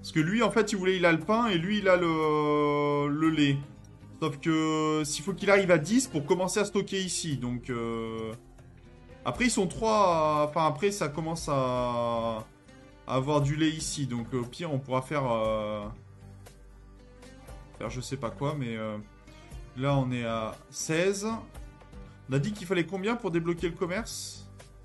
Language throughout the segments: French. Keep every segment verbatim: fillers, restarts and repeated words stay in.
Parce que lui, en fait, il voulait, il a le pain et lui, il a le, le lait. Sauf que s'il faut qu'il arrive à dix pour commencer à stocker ici. Donc, euh... après, ils sont trois. à- Enfin, après, ça commence à... à avoir du lait ici. Donc, au pire, on pourra faire... euh, faire je sais pas quoi, mais... euh, là, on est à seize. On a dit qu'il fallait combien pour débloquer le commerce?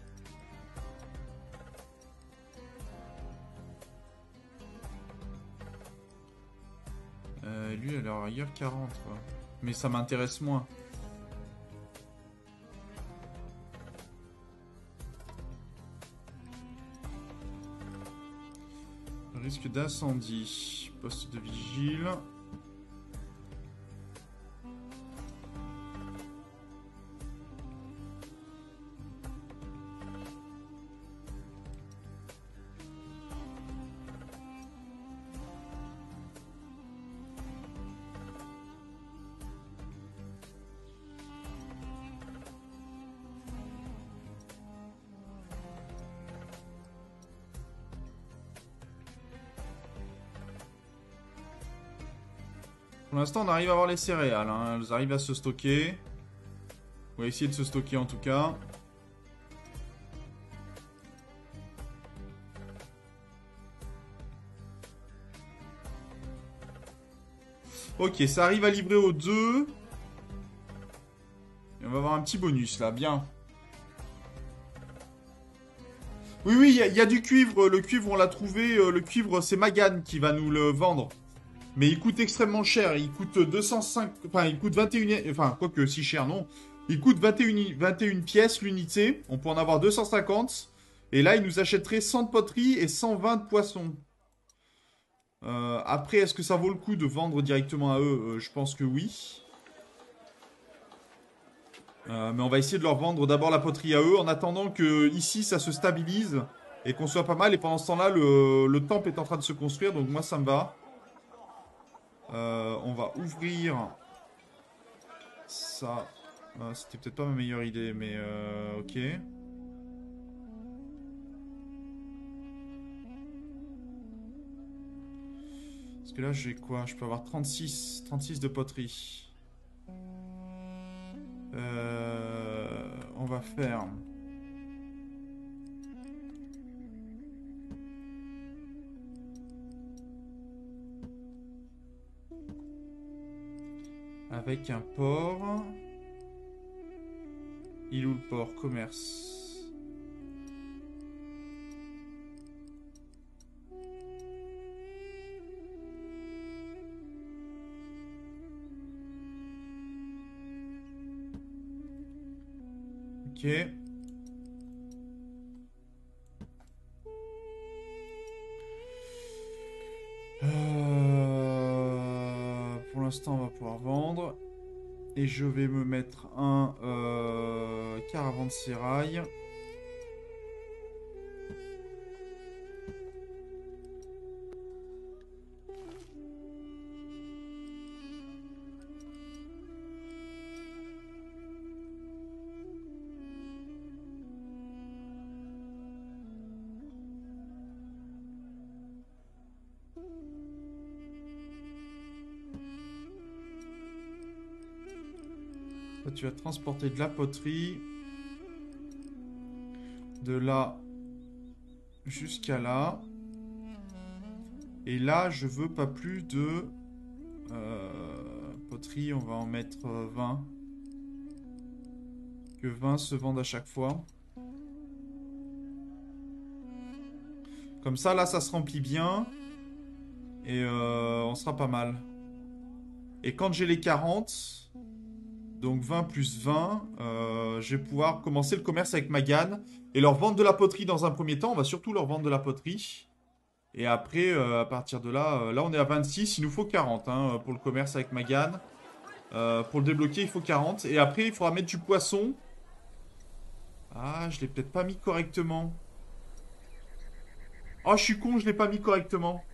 Euh, lui, à la rigueur, quarante, quoi. Mais ça m'intéresse moins. Risque d'incendie. Poste de vigile. Pour l'instant, on arrive à avoir les céréales. Hein. Elles arrivent à se stocker. On va essayer de se stocker en tout cas. Ok, ça arrive à livrer aux deux. Et on va avoir un petit bonus là, bien. Oui, oui, il y, a- y a du cuivre. Le cuivre, on l'a trouvé. euh, Le cuivre, c'est Magan qui va nous le vendre. Mais il coûte extrêmement cher. Il coûte deux cent cinq... Enfin, il coûte vingt et un... Enfin, quoique si cher, non. Il coûte vingt et un, vingt et une pièces l'unité. On peut en avoir deux cent cinquante. Et là, il nous achèterait cent de poterie et cent vingt de poissons. Euh, après, est-ce que ça vaut le coup de vendre directement à eux? Euh, Je pense que oui. Euh, mais on va essayer de leur vendre d'abord la poterie à eux en attendant que ici ça se stabilise et qu'on soit pas mal. Et pendant ce temps-là, le, le temple est en train de se construire, donc moi ça me va. Euh, on va ouvrir ça. Euh, C'était peut-être pas ma meilleure idée, mais euh, ok. Parce que là j'ai quoi? Je peux avoir trente-six, trente-six de poterie. Euh, on va faire... Avec un port. Il ou le port? Commerce. Ok. Euh, Pour l'instant, on va pouvoir vendre. Et je vais me mettre un euh, caravansérail. Là, tu vas transporter de la poterie. De là jusqu'à là. Et là, je veux pas plus de... euh, poterie, on va en mettre euh, vingt. Que vingt se vendent à chaque fois. Comme ça, là, ça se remplit bien. Et euh, on sera pas mal. Et quand j'ai les quarante, donc vingt plus vingt, euh, je vais pouvoir commencer le commerce avec Magan et leur vendre de la poterie dans un premier temps. On va surtout leur vendre de la poterie. Et après, euh, à partir de là, euh, là on est à vingt-six, il nous faut quarante hein, pour le commerce avec Magan. Euh, pour le débloquer, il faut quarante. Et après, il faudra mettre du poisson. Ah, je l'ai peut-être pas mis correctement. Oh, je suis con, je l'ai pas mis correctement.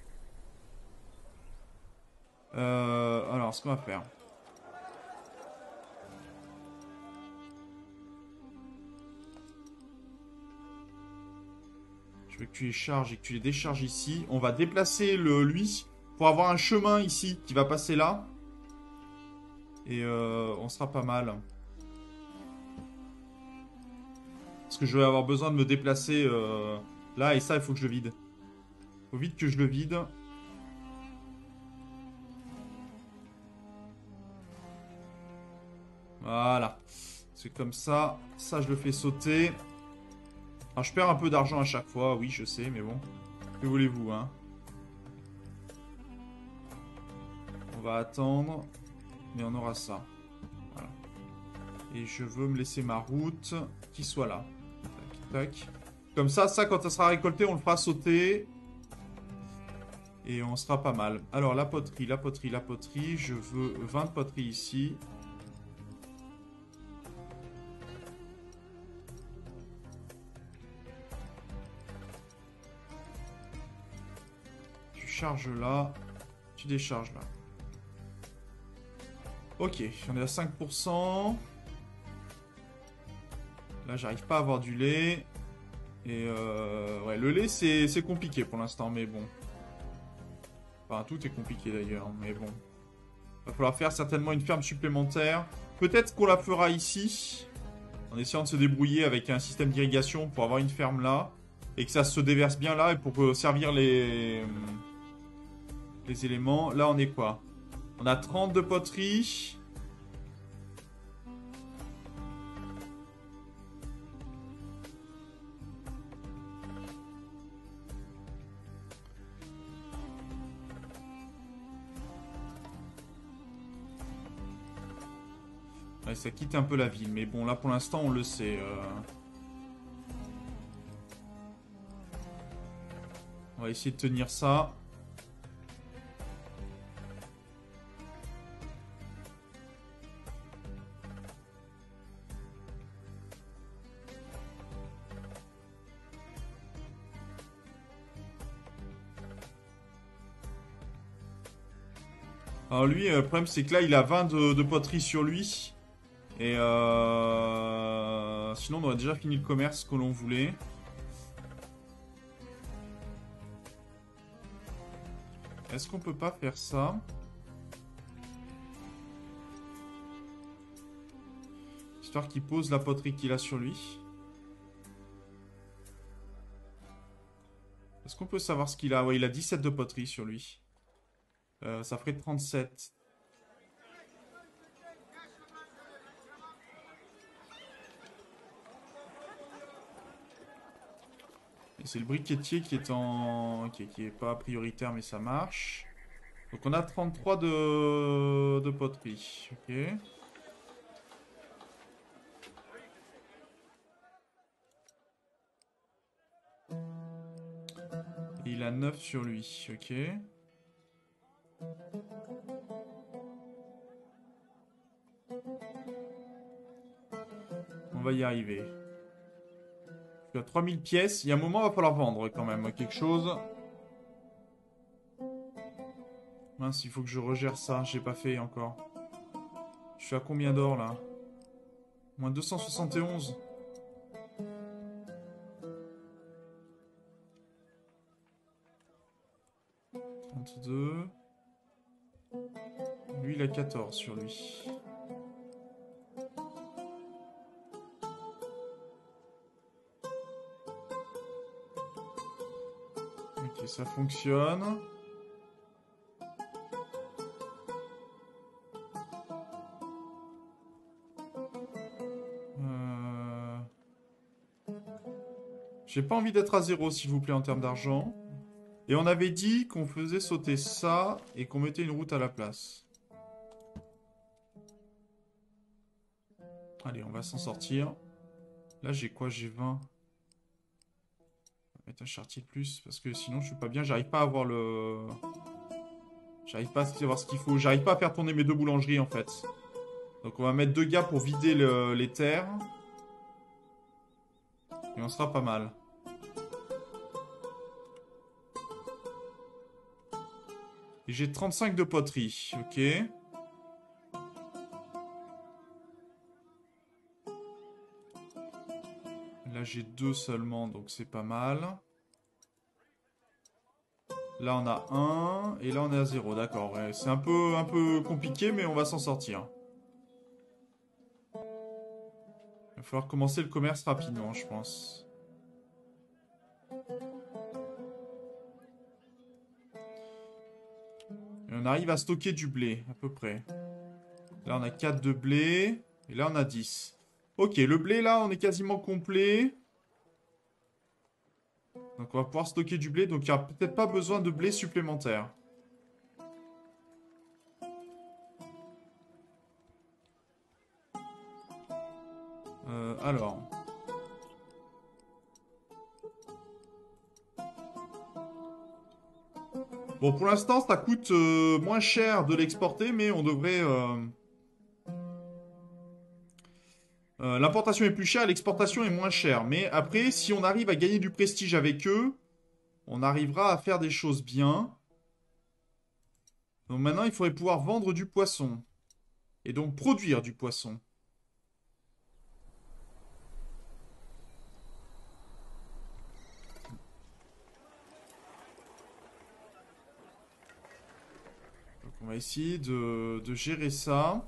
Euh, alors, ce qu'on va faire. Je Je veux que tu les charges et que tu les décharges ici. On va déplacer le lui pour avoir un chemin ici qui va passer là. Et euh, on sera pas mal. Parce que je vais avoir besoin de me déplacer euh, là. Et ça, il faut que je le vide. Faut vite que je le vide. Voilà. C'est comme ça. Ça, je le fais sauter. Alors, je perds un peu d'argent à chaque fois. Oui, je sais, mais bon. Que voulez-vous, hein? On va attendre. Mais on aura ça. Voilà. Et je veux me laisser ma route qui soit là. Tac, tac. Comme ça, ça, quand ça sera récolté, on le fera sauter. Et on sera pas mal. Alors, la poterie, la poterie, la poterie. Je veux vingt poteries ici. Tu charges là. Tu décharges là. Ok, on est à cinq pour cent. Là, j'arrive pas à avoir du lait. Et euh, ouais, le lait, c'est compliqué pour l'instant, mais bon. Enfin, tout est compliqué d'ailleurs, mais bon. Va falloir faire certainement une ferme supplémentaire. Peut-être qu'on la fera ici. En essayant de se débrouiller avec un système d'irrigation pour avoir une ferme là. Et que ça se déverse bien là et pour servir les... les éléments. Là, on est quoi? On a trente de poterie. Ouais, ça quitte un peu la ville. Mais bon, là, pour l'instant, on le sait. Euh... On va essayer de tenir ça. Alors lui, le problème c'est que là, il a vingt de, de poterie sur lui. Et euh... sinon, on aurait déjà fini le commerce que l'on voulait. Est-ce qu'on peut pas faire ça? Histoire qu'il pose la poterie qu'il a sur lui. Est-ce qu'on peut savoir ce qu'il a? Ouais, il a dix-sept de poterie sur lui. Euh, ça ferait trente-sept. Et c'est le briquetier qui est en... Qui est, qui est pas prioritaire, mais ça marche. Donc on a trente-trois de, de poterie. Ok. Et il a neuf sur lui. Ok. On va y arriver. Je suis à trois mille pièces. Il y a un moment, il va falloir vendre quand même quelque chose. Mince, il faut que je regère ça. J'ai pas fait encore. Je suis à combien d'or là? Moins deux cent soixante et onze. trente-deux. Lui, il a quatorze sur lui. Ok, ça fonctionne. Euh... J'ai pas envie d'être à zéro, s'il vous plaît, en termes d'argent. Et on avait dit qu'on faisait sauter ça et qu'on mettait une route à la place. Allez, on va s'en sortir. Là, j'ai quoi? J'ai vingt. On va mettre un chartier de plus, parce que sinon, je suis pas bien. J'arrive pas à avoir le... J'arrive pas à savoir ce qu'il faut. J'arrive pas à faire tourner mes deux boulangeries, en fait. Donc, on va mettre deux gars pour vider le... les terres. Et on sera pas mal. Et j'ai trente-cinq de poterie. Ok. Là, j'ai deux seulement, donc c'est pas mal. Là, on a un. Et là, on est à zéro. D'accord. Ouais. C'est un peu, un peu compliqué, mais on va s'en sortir. Il va falloir commencer le commerce rapidement, je pense. Et on arrive à stocker du blé, à peu près. Là, on a quatre de blé. Et là, on a dix. Ok, le blé, là, on est quasiment complet. Donc, on va pouvoir stocker du blé. Donc, il n'y a peut-être pas besoin de blé supplémentaire. Euh, alors... Bon, pour l'instant, ça coûte euh, moins cher de l'exporter, mais on devrait... euh, euh, l'importation est plus chère, l'exportation est moins chère. Mais après, si on arrive à gagner du prestige avec eux, on arrivera à faire des choses bien. Donc maintenant, il faudrait pouvoir vendre du poisson. Et donc produire du poisson. Donc on va essayer de, de gérer ça.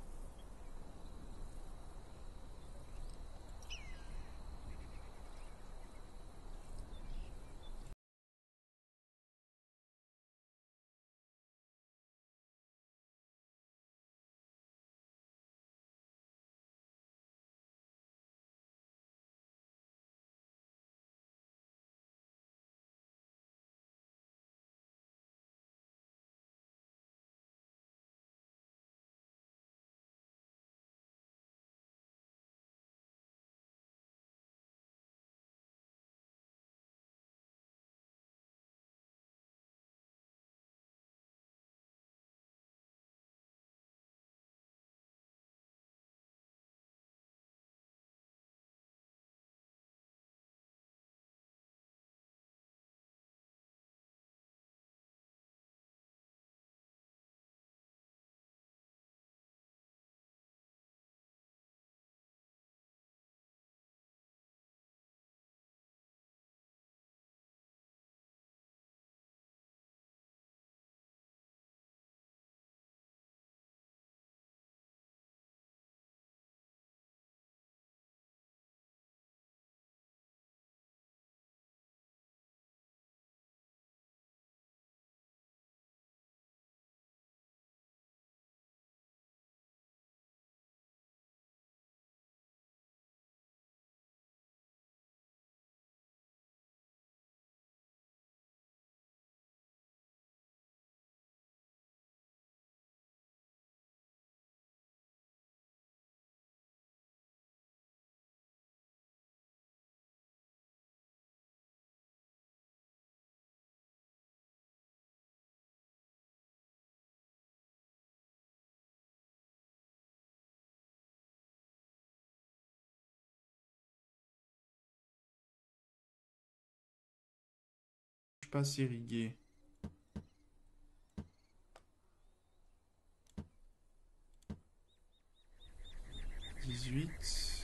Je suis pas assez irrigué. dix-huit.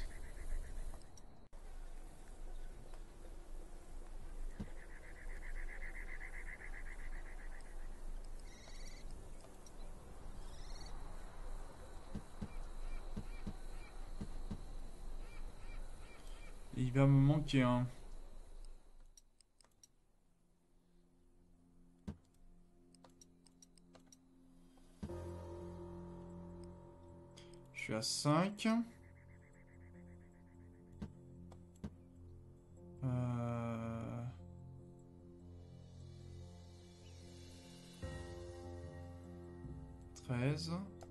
Et il va me manquer un. Je suis à cinq. Euh... treize.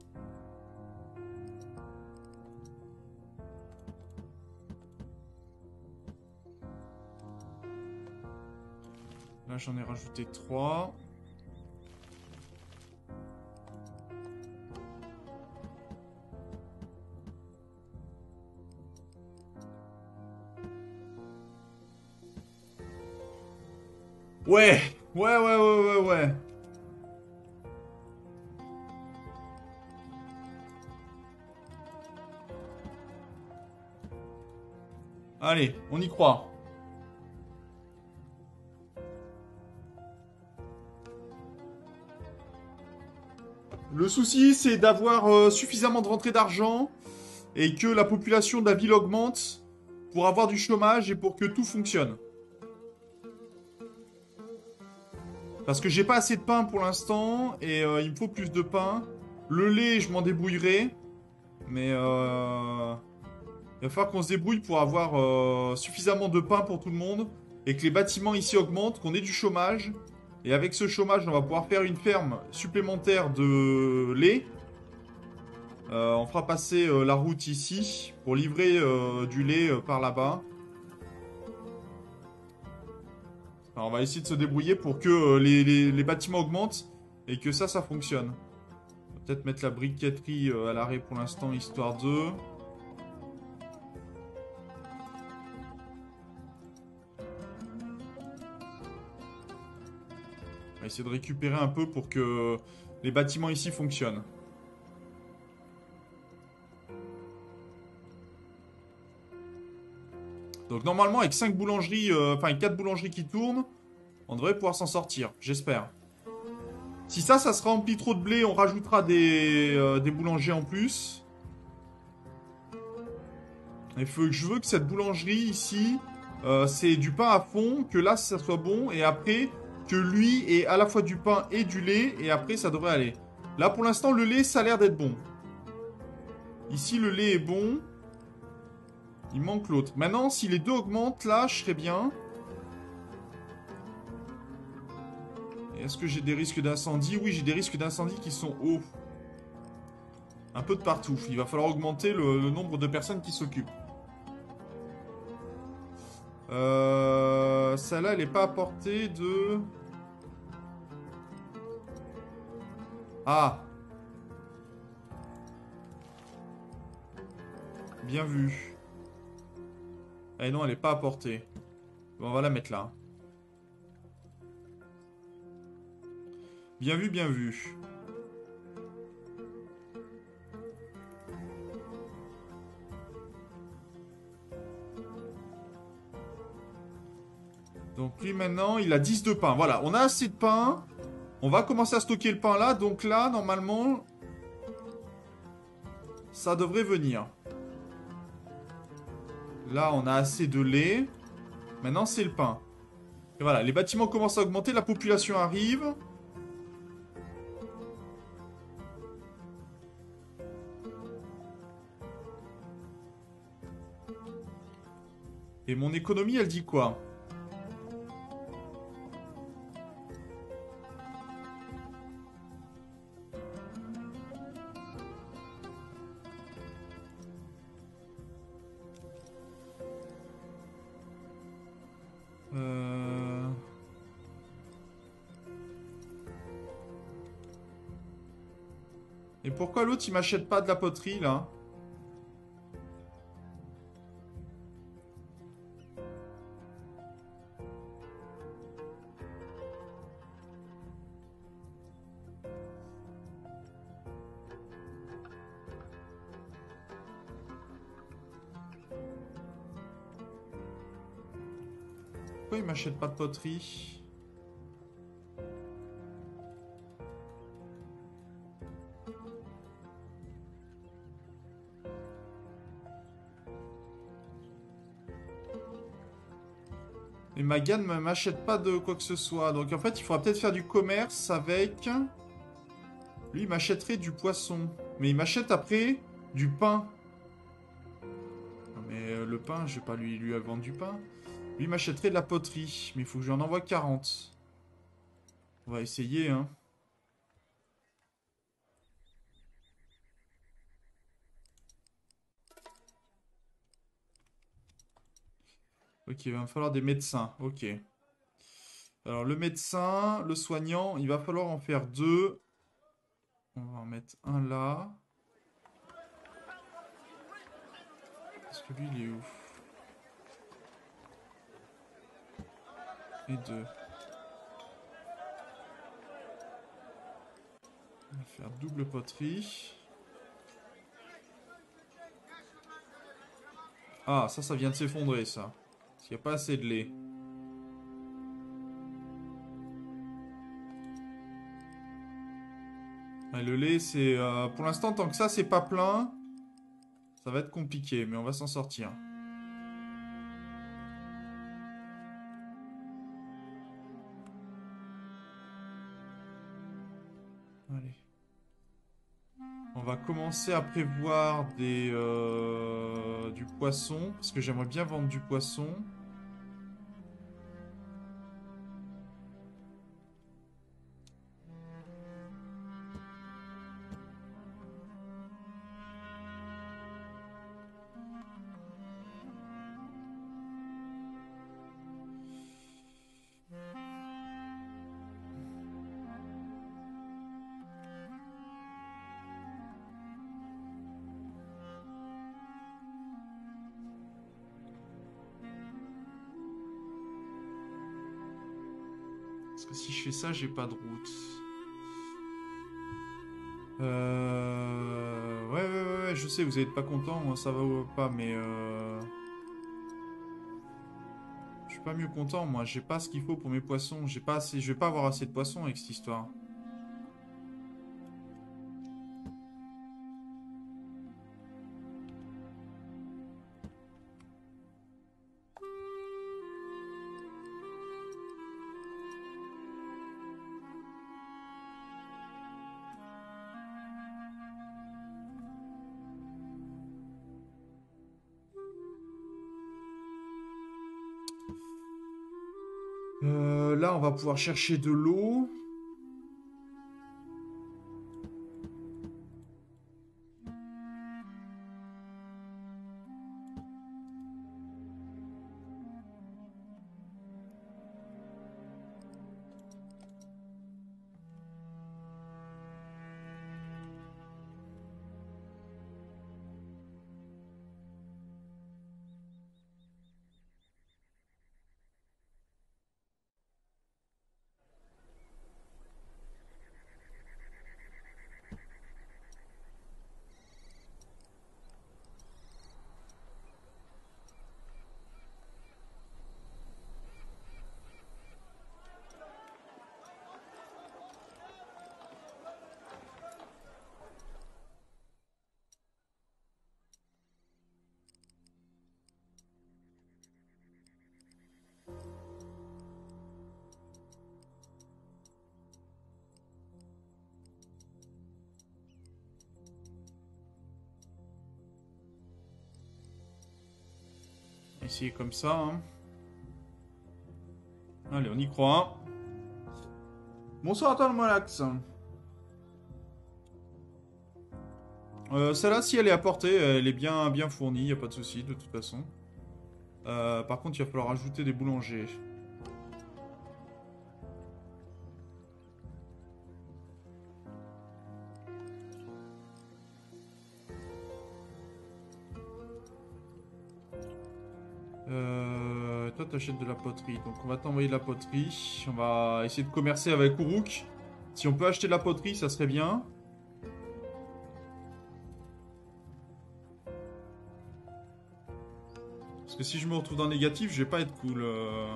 Là, j'en ai rajouté trois. Ouais, ouais, ouais, ouais, ouais, ouais. Allez, on y croit. Le souci, c'est d'avoir euh, suffisamment de rentrée d'argent et que la population de la ville augmente pour avoir du chômage et pour que tout fonctionne. Parce que j'ai pas assez de pain pour l'instant et euh, il me faut plus de pain. Le lait, je m'en débrouillerai. Mais euh, il va falloir qu'on se débrouille pour avoir euh, suffisamment de pain pour tout le monde et que les bâtiments ici augmentent, qu'on ait du chômage. Et avec ce chômage, on va pouvoir faire une ferme supplémentaire de lait. Euh, on fera passer euh, la route ici pour livrer euh, du lait euh, par là-bas. Alors, on va essayer de se débrouiller pour que euh, les, les- les bâtiments augmentent et que ça, ça fonctionne. On va peut-être mettre la briqueterie euh, à l'arrêt pour l'instant, histoire de... On va essayer de récupérer un peu pour que les bâtiments ici fonctionnent. Donc normalement, avec cinq boulangeries, euh, enfin avec quatre boulangeries qui tournent, on devrait pouvoir s'en sortir, j'espère. Si ça, ça se remplit trop de blé, on rajoutera des, euh, des boulangers en plus. Il faut que je veux que cette boulangerie ici, euh, c'est du pain à fond, que là, ça soit bon, et après, que lui ait à la fois du pain et du lait, et après, ça devrait aller. Là, pour l'instant, le lait, ça a l'air d'être bon. Ici, le lait est bon. Il manque l'autre. Maintenant, si les deux augmentent, là, je serais bien. Est-ce que j'ai des risques d'incendie? Oui, j'ai des risques d'incendie qui sont hauts. Un peu de partout. Il va falloir augmenter le, le nombre de personnes qui s'occupent. Euh, Celle-là, elle n'est pas à portée de... Ah. Bien vu. Eh non, elle n'est pas à portée. Bon, on va la mettre là. Bien vu, bien vu. Donc lui maintenant, il a dix de pain. Voilà, on a assez de pain. On va commencer à stocker le pain là. Donc là, normalement, ça devrait venir. Là, on a assez de lait. Maintenant, c'est le pain. Et voilà, les bâtiments commencent à augmenter, la population arrive. Et mon économie, elle dit quoi? Euh... Et pourquoi l'autre, il m'achète pas de la poterie, là? Pourquoi il m'achète pas de poterie? Et Magan ne m'achète pas de quoi que ce soit. Donc en fait, il faudra peut-être faire du commerce avec... Lui, il m'achèterait du poisson. Mais il m'achète après du pain. Non, mais euh, le pain, je vais pas lui, lui vendre du pain. Lui, il m'achèterait de la poterie. Mais il faut que je lui en envoie quarante. On va essayer, hein. Ok, il va me falloir des médecins. Ok. Alors, le médecin, le soignant, il va falloir en faire deux. On va en mettre un là. Est-ce que lui, il est où? Et deux. On va faire double poterie. Ah, ça, ça vient de s'effondrer, ça. Parce qu'il n'y a pas assez de lait. Ouais, le lait, c'est... Euh, pour l'instant, tant que ça, c'est pas plein, ça va être compliqué, mais on va s'en sortir. Allez. On va commencer à prévoir des, euh, du poisson, parce que j'aimerais bien vendre du poisson. Parce que si je fais ça, j'ai pas de route. Euh... Ouais, ouais, ouais, ouais, je sais, vous êtes pas content, moi ça va ou pas, mais... Euh... Je suis pas mieux content, moi, j'ai pas ce qu'il faut pour mes poissons, j'ai pas assez... je vais pas avoir assez de poissons avec cette histoire. Euh, là, on va pouvoir chercher de l'eau. Essayer comme ça, hein. Allez, on y croit. Bonsoir à toi, le Malax. Euh, celle-là, si elle est à portée, elle est bien, bien fournie, y a pas de souci, de toute façon. Euh, par contre, il va falloir ajouter des boulangers. Euh, toi, t'achètes de la poterie. Donc, on va t'envoyer de la poterie. On va essayer de commercer avec Uruk. Si on peut acheter de la poterie, ça serait bien. Parce que si je me retrouve dans le négatif, je vais pas être cool. Euh...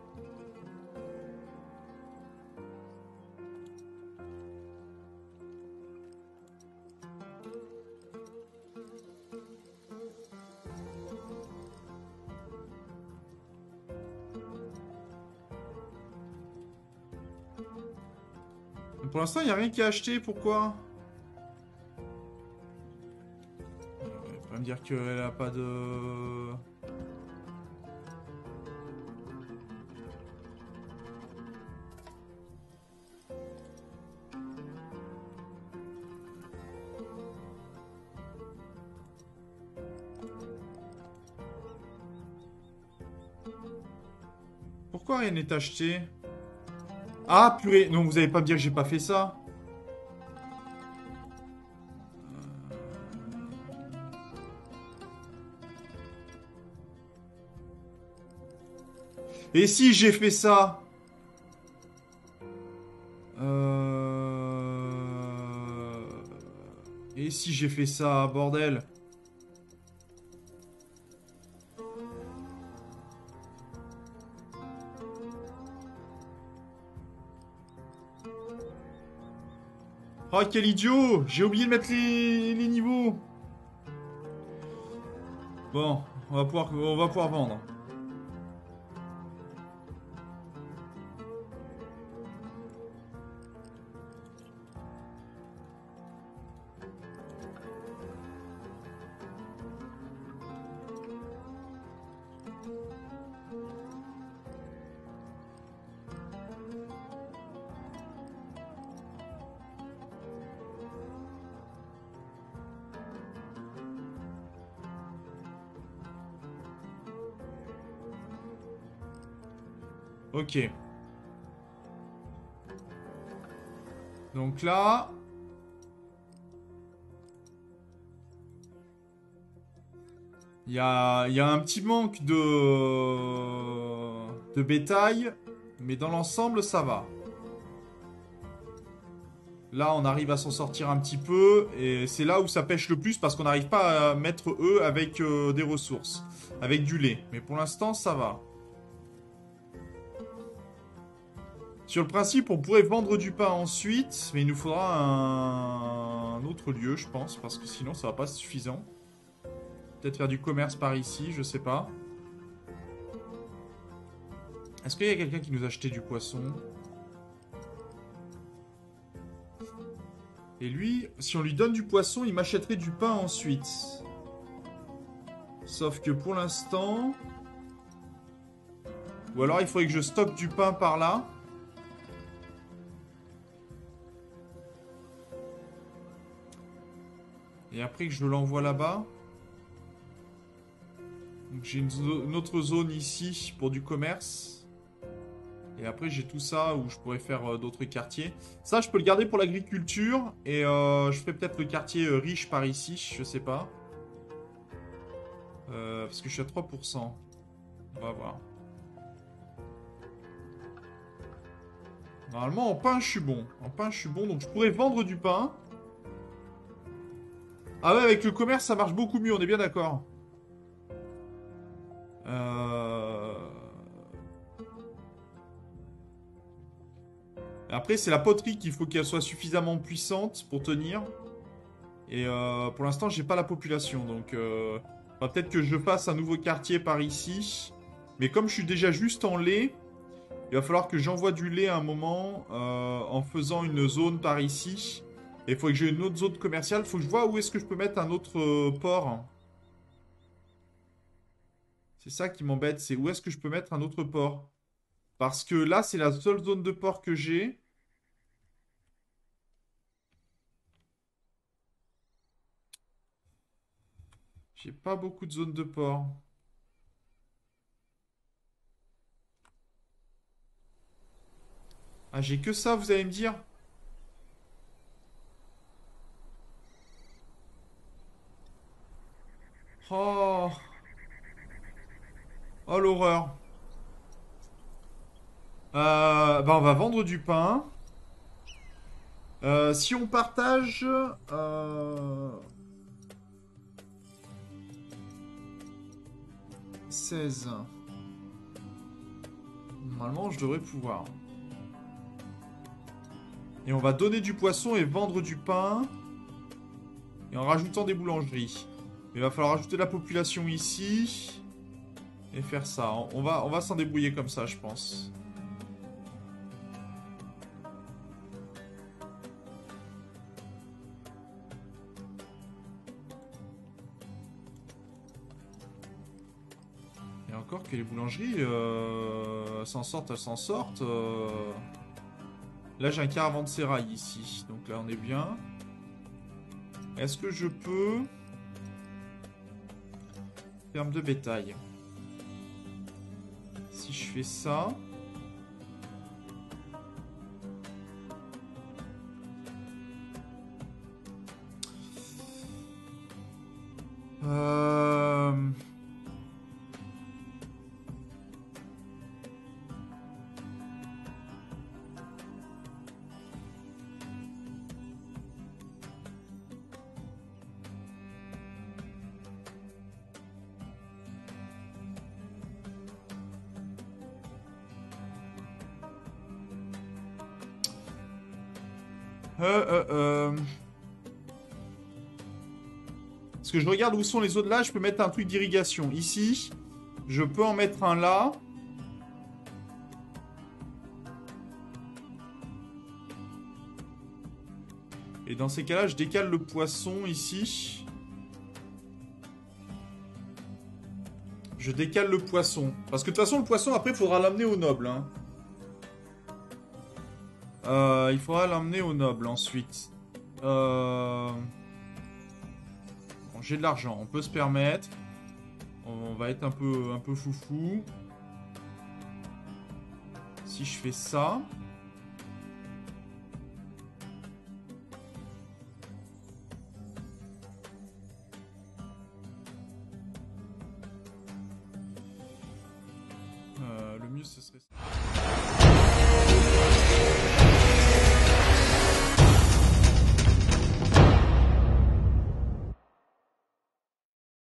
Pour l'instant, il n'y a rien qui est acheté. Pourquoi? euh, Pas me dire qu'elle a pas de... Pourquoi rien n'est acheté? Ah, purée. Non, vous allez pas me dire que j'ai pas fait ça. Et si j'ai fait ça? Euh... Et si j'ai fait ça, bordel? Oh, quel idiot! J'ai oublié de mettre les, les niveaux. Bon, on va pouvoir, on va pouvoir vendre. Ok. Donc là... Il y a, il y a un petit manque de... de bétail. Mais dans l'ensemble, ça va. Là, on arrive à s'en sortir un petit peu. Et c'est là où ça pêche le plus parce qu'on n'arrive pas à mettre eux avec euh, des ressources. Avec du lait. Mais pour l'instant, ça va. Sur le principe, on pourrait vendre du pain ensuite, mais il nous faudra un, un autre lieu, je pense, parce que sinon ça va pas être suffisant. Peut-être faire du commerce par ici, je sais pas. Est-ce qu'il y a quelqu'un qui nous a acheté du poisson? Et lui, si on lui donne du poisson, il m'achèterait du pain ensuite. Sauf que pour l'instant... Ou alors il faudrait que je stocke du pain par là. Et après que je l'envoie là-bas. Donc j'ai une, une autre zone ici pour du commerce. Et après j'ai tout ça où je pourrais faire euh, d'autres quartiers. Ça je peux le garder pour l'agriculture. Et euh, je ferai peut-être le quartier euh, riche par ici, je sais pas. Euh, parce que je suis à trois pour cent. On va voir. Normalement en pain je suis bon. En pain je suis bon donc je pourrais vendre du pain. Ah ouais, avec le commerce, ça marche beaucoup mieux, on est bien d'accord. Euh... Après, c'est la poterie qu'il faut qu'elle soit suffisamment puissante pour tenir. Et euh, pour l'instant, j'ai pas la population, donc... Euh... Enfin, peut-être que je fasse un nouveau quartier par ici. Mais comme je suis déjà juste en lait, il va falloir que j'envoie du lait à un moment euh, en faisant une zone par ici. Et il faut que j'ai une autre zone commerciale. Il faut que je vois où est-ce que je peux mettre un autre euh, port. C'est ça qui m'embête, c'est où est-ce que je peux mettre un autre port. Parce que là, c'est la seule zone de port que j'ai. J'ai pas beaucoup de zones de port. Ah, j'ai que ça, vous allez me dire? Oh, oh l'horreur. Euh, bah, on va vendre du pain. Euh, si on partage... Euh, seize. Normalement, je devrais pouvoir. Et on va donner du poisson et vendre du pain. Et en rajoutant des boulangeries. Il va falloir rajouter de la population ici. Et faire ça. On va, on va s'en débrouiller comme ça, je pense. Et encore que les boulangeries euh, s'en sortent, elles s'en sortent. Euh... Là, j'ai un caravansérail ici. Donc là, on est bien. Est-ce que je peux... Ferme de bétail. Si je fais ça... Euh... Euh, euh, euh... Parce que je regarde où sont les autres. Là, je peux mettre un truc d'irrigation. Ici, je peux en mettre un là. Et dans ces cas-là, je décale le poisson ici. Je décale le poisson. Parce que de toute façon, le poisson, après, il faudra l'amener au noble. Hein. Euh, il faudra l'amener au noble ensuite. Euh... Bon, j'ai de l'argent, on peut se permettre. On va être un peu, un peu foufou. Si je fais ça... Euh, le mieux, ce serait ça.